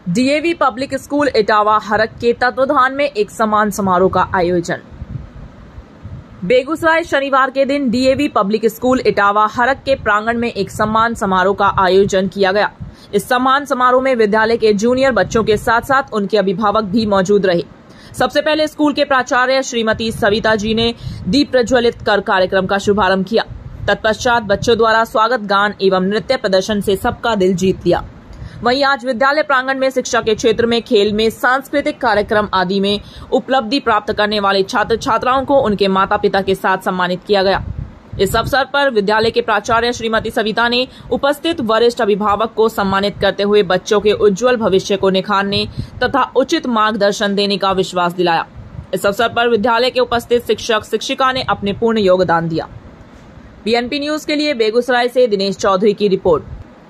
DAV public school Etawah Harak के तत्वाधान में एक सम्मान समारोह का आयोजन। बेगूसराय शनिवार के दिन DAV public school Etawah Harak के प्रांगण में एक सम्मान समारोह का आयोजन किया गया। इस सम्मान समारोह में विद्यालय के जूनियर बच्चों के साथ साथ उनके अभिभावक भी मौजूद रहे। सबसे पहले स्कूल के प्राचार्य श्रीमती सविता जी ने दीप प्रज्वलित कर कार्यक्रम का शुभारंभ किया। तत्पश्चात बच्चों द्वारा स्वागत गान एवं नृत्य प्रदर्शन से सबका दिल जीत लिया। वहीं आज विद्यालय प्रांगण में शिक्षा के क्षेत्र में, खेल में, सांस्कृतिक कार्यक्रम आदि में उपलब्धि प्राप्त करने वाले छात्र छात्राओं को उनके माता पिता के साथ सम्मानित किया गया। इस अवसर पर विद्यालय के प्राचार्य श्रीमती सविता ने उपस्थित वरिष्ठ अभिभावक को सम्मानित करते हुए बच्चों के उज्जवल भविष्य को निखारने तथा उचित मार्गदर्शन देने का विश्वास दिलाया। इस अवसर पर विद्यालय के उपस्थित शिक्षक शिक्षिका ने अपने पूर्ण योगदान दिया। बीएनपी न्यूज के लिए बेगूसराय से दिनेश चौधरी की रिपोर्ट।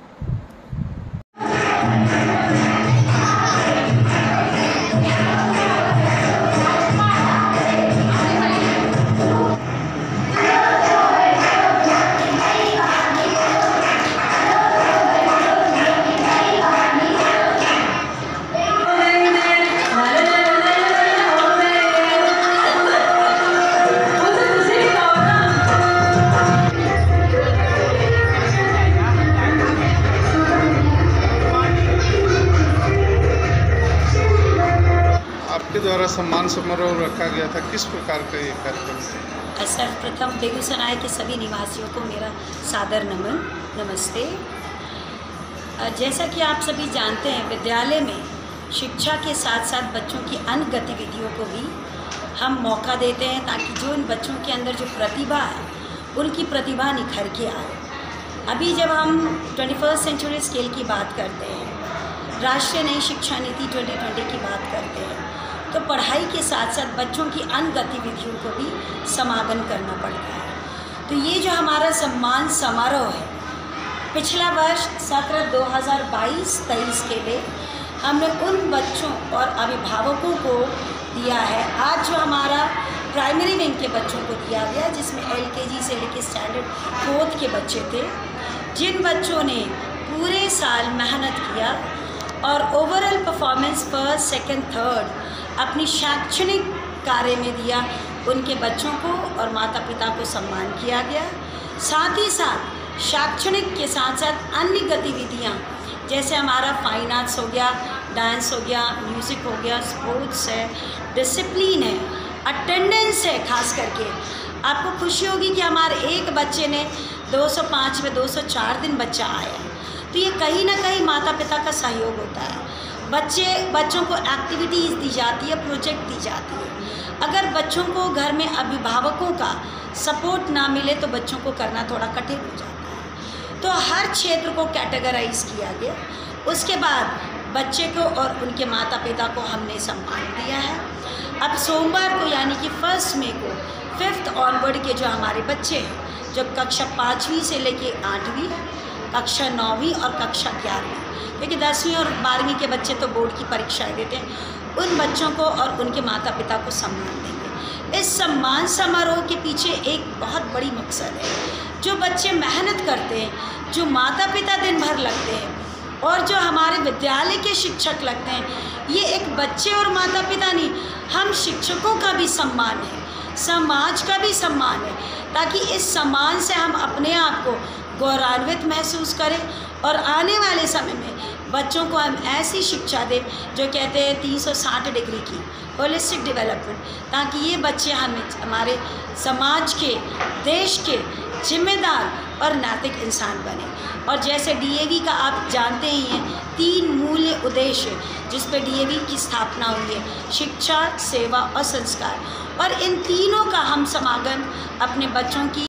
आपके द्वारा सम्मान समारोह रखा गया था, किस प्रकार का ये कार्यक्रम था? सर्वप्रथम बेगूसराय के सभी निवासियों को मेरा सादर नमन, नमस्ते। जैसा कि आप सभी जानते हैं, विद्यालय में शिक्षा के साथ साथ बच्चों की अन्य गतिविधियों को भी हम मौका देते हैं ताकि जो इन बच्चों के अंदर जो प्रतिभा है उनकी प्रतिभा निखर के आए। अभी जब हम 21st सेंचुरी स्केल की बात करते हैं, राष्ट्रीय नई शिक्षा नीति 2020 की बात करते हैं, तो पढ़ाई के साथ साथ बच्चों की अन्य गतिविधियों को भी समागम करना पड़ता है। तो ये जो हमारा सम्मान समारोह है, पिछला वर्ष सत्र 2022-23 के लिए हमने उन बच्चों और अभिभावकों को दिया है। आज जो हमारा प्राइमरी विंग के बच्चों को दिया गया, जिसमें LKG से लेकर स्टैंडर्ड 4th के बच्चे थे, जिन बच्चों ने पूरे साल मेहनत किया और overall performance first, second, third अपनी शैक्षणिक कार्य में दिया, उनके बच्चों को और माता पिता को सम्मान किया गया। साथ ही साथ शैक्षणिक के साथ साथ अन्य गतिविधियाँ जैसे हमारा फाइन आर्ट्स हो गया, डांस हो गया, म्यूज़िक हो गया, स्पोर्ट्स है, डिसिप्लिन है, अटेंडेंस है। खास करके आपको खुशी होगी कि हमारे एक बच्चे ने 205 में 204 दिन बच्चा आया है। तो ये कहीं ना कहीं माता पिता का सहयोग होता है। बच्चों को एक्टिविटीज़ दी जाती है, प्रोजेक्ट दी जाती है। अगर बच्चों को घर में अभिभावकों का सपोर्ट ना मिले तो बच्चों को करना थोड़ा कठिन हो जाता है। तो हर क्षेत्र को कैटेगराइज किया गया। उसके बाद बच्चे को और उनके माता पिता को हमने सम्मान दिया है। अब सोमवार को यानी कि 1 मई को 5th ऑनवर्ड के जो हमारे बच्चे हैं, जो कक्षा 5वीं से लेके 8वीं, कक्षा 9वीं और कक्षा 11वीं, क्योंकि 10वीं और 12वीं के बच्चे तो बोर्ड की परीक्षाएं देते हैं, उन बच्चों को और उनके माता पिता को सम्मान देंगे। इस सम्मान समारोह के पीछे एक बहुत बड़ी मकसद है। जो बच्चे मेहनत करते हैं, जो माता पिता दिन भर लगते हैं और जो हमारे विद्यालय के शिक्षक लगते हैं, ये एक बच्चे और माता पिता नहीं, हम शिक्षकों का भी सम्मान है, समाज का भी सम्मान है, ताकि इस सम्मान से हम अपने आप को गौरवान्वित महसूस करें और आने वाले समय में बच्चों को हम ऐसी शिक्षा दें जो कहते हैं 360 डिग्री की होलिस्टिक डेवलपमेंट, ताकि ये बच्चे हमारे समाज के, देश के जिम्मेदार और नैतिक इंसान बने। और जैसे डीएवी का आप जानते ही हैं, 3 मूल उद्देश्य जिस पर डीएवी की स्थापना हुई है: शिक्षा, सेवा और संस्कार। और इन तीनों का हम समागम अपने बच्चों की